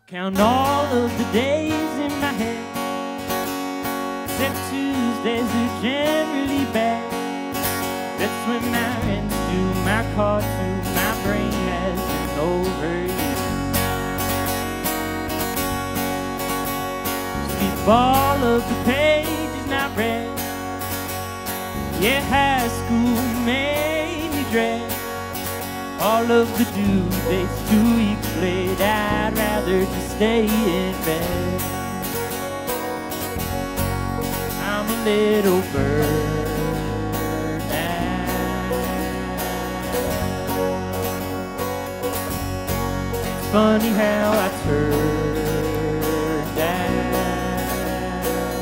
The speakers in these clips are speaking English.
Count all of the days in my head, except Tuesdays are generally bad. That's when my rent's due, my car's due, my brain has been over you. Keep all of the pages not read. Yeah, high school made me dread all of the due dates 2 weeks late. I'd rather just stay in bed. I'm a little bird now. It's funny how I turned out.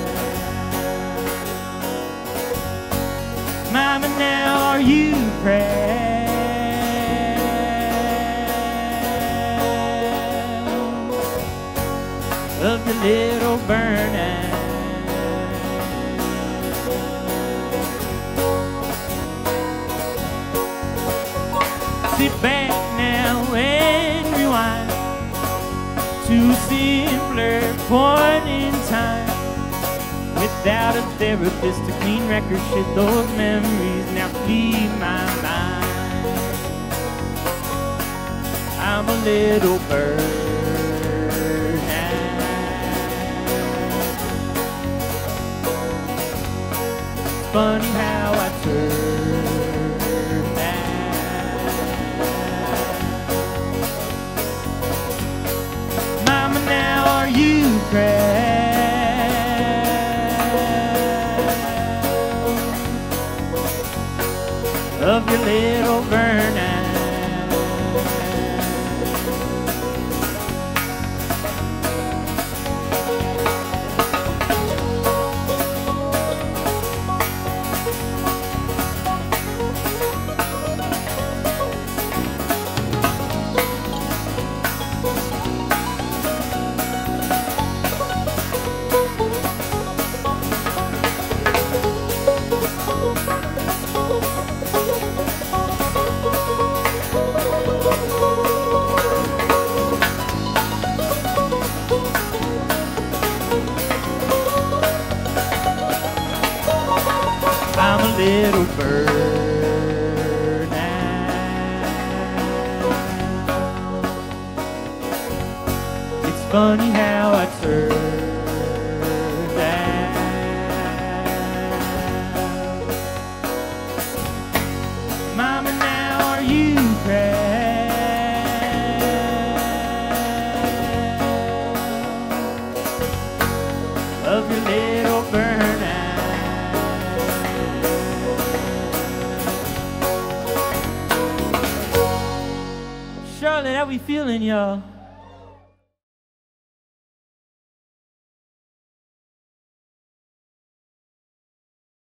Mama, now are you proud of your little burnout? Sit back now and rewind to a simpler point in time. Without a therapist to clean records, shit, those memories now feed my mind. I'm a little bird now. Funny how I turned out. Mama, now are you proud of your little burnout? I'm a little bird now. It's funny how I turned out. Mama, now are you proud of your little burnout? Charlotte, how we feeling, y'all?